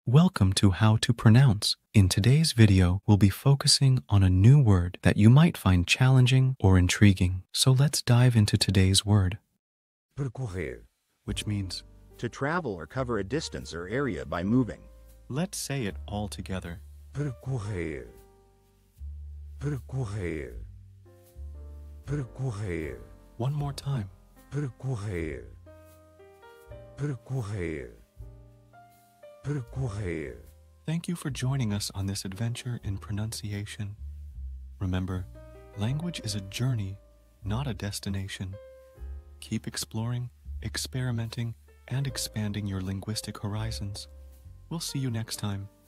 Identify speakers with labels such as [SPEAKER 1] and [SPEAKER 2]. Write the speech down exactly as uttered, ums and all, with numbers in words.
[SPEAKER 1] Welcome to How to Pronounce. In today's video, we'll be focusing on a new word that you might find challenging or intriguing. So let's dive into today's word.
[SPEAKER 2] Percorrer.
[SPEAKER 1] Which means,
[SPEAKER 2] To travel or cover a distance or area by moving.
[SPEAKER 1] let's say it all together.
[SPEAKER 2] Percorrer. Percorrer. Percorrer.
[SPEAKER 1] One more time.
[SPEAKER 2] Percorrer. Percorrer. Percorrer.
[SPEAKER 1] Thank you for joining us on this adventure in pronunciation. Remember, language is a journey, not a destination. Keep exploring, experimenting, and expanding your linguistic horizons. We'll see you next time.